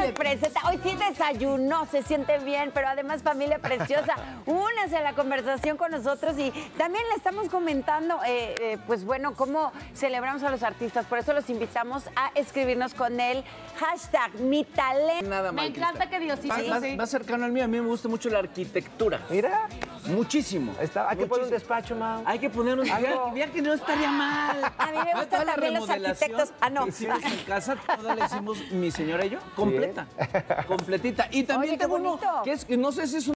presenta. Hoy sí desayunó, se siente bien, pero además familia preciosa. Únase a la conversación con nosotros y también le estamos comentando, pues bueno, cómo celebramos a los artistas. Por eso los invitamos a escribirnos con el hashtag mi talento. Nada Me mal. encanta que Diosito Más cercano al mío, a mí me gusta mucho la arquitectura. Mira, Muchísimo. hay que poner un despacho, Mau. Hay que poner un... Vea que no estaría mal. A mí me gustan también los arquitectos. Ah, no. Que hicimos en casa, toda la hicimos mi señora y yo, completa. Completita. Y también Oye, qué tengo uno bonito. que es, no sé si es un